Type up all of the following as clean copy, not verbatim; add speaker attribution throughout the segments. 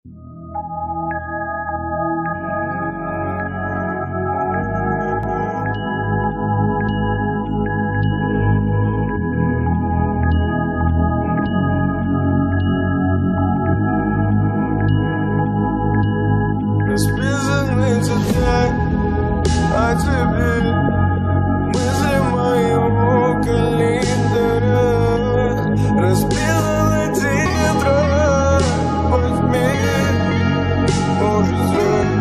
Speaker 1: Расписаны тетрадь о тебе, мысли моего календаря. Расписаны тетрадь во тьме, может зря.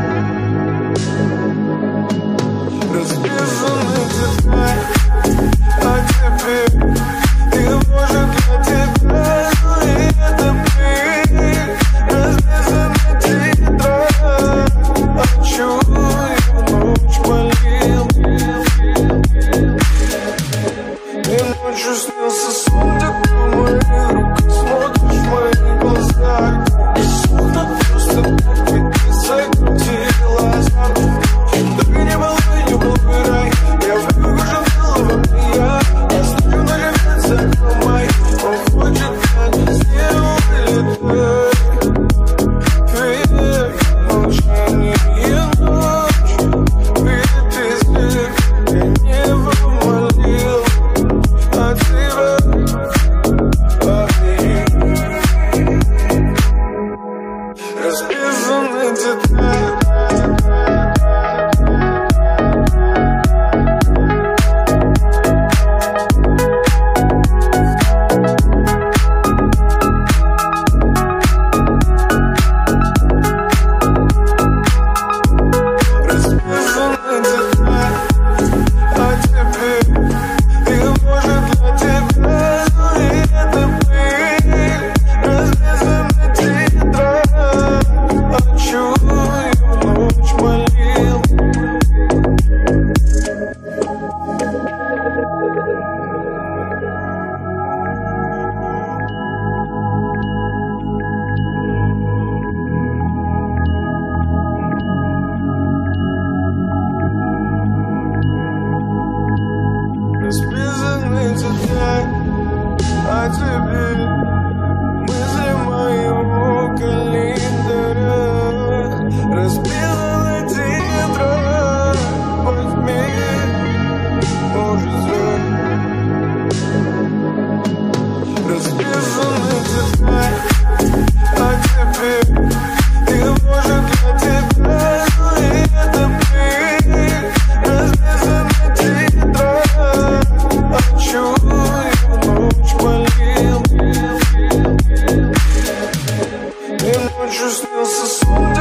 Speaker 1: Расписаны тетрадь о тебе, и может для тебя это пыль. Расписаны тетрадь, ночь болел, и ночью снился сон такой, моих рук смотришь в мои глаза. И словно просто так ведь ты закрутила азарт. Только не был бы рай, я выгружен головами, я стою на левец за май. Он хочет так с ней улетай. Молчание ночь, видит из них, я небо молил от тебя, расписаны тетрадь. Расписаны тетрадь о тебе, мысли моего календаря. Расписаны тетрадь во тьме, может зря. Расписаны тетрадь о тебе, и может для тебя это пыль. Расписаны тетрадь, ночь болел, и ночью снился сон.